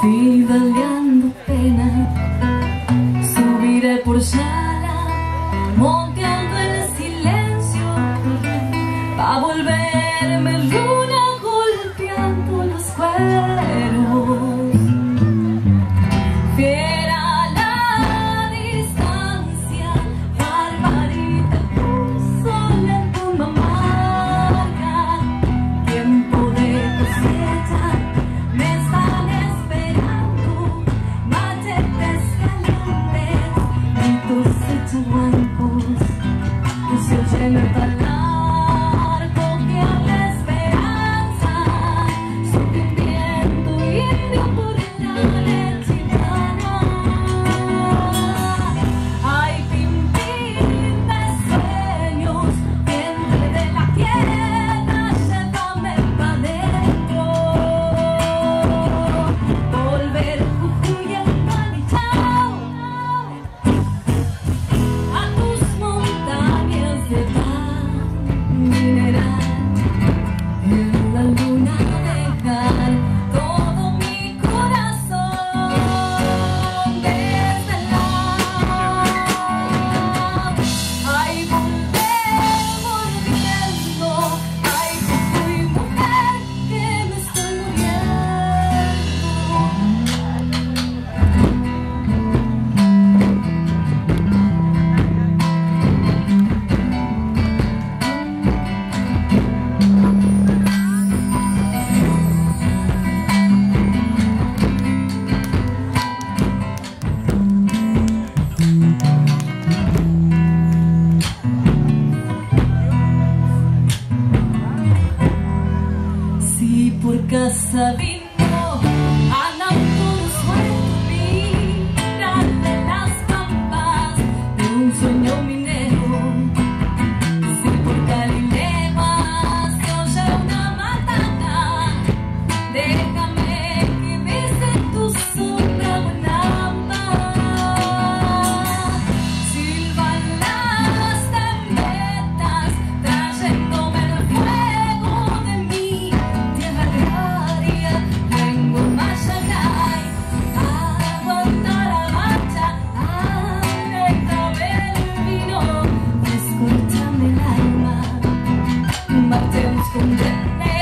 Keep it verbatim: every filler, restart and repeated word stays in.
Si valiendo pena subiré por Sala, monteando el silencio, pa' volverme luna golpeando los cueros. Fiel a la distancia, barbarita, solendo una marca, tiempo de cosecha, me están esperando, machetes calientes y cosecha blancos, y se oye el talarco que a la esperanza sube un viento indio por la lechitana. Ay, pimpín de sueños, vientre de la tierra, llévame pa' dentro. Volver Jujuy al Manichao, a tus montañas de pan mineral, en la luna dejar todo mi corazón desvelar. Ay, volver volviendo, ay, Jujuy, mujer, que me estoy si por casa vino, andan todos sueltos, miran de las pampas de un sueño minero. Si por Calilema se oye una matata, déjame que bese tu sombra volando. Silban las trompetas, trayéndome el fuego de mi tierra agraria. Vengo Mashagay a aguantar la marcha, alégrame el vino, descorchame el alma, matemos con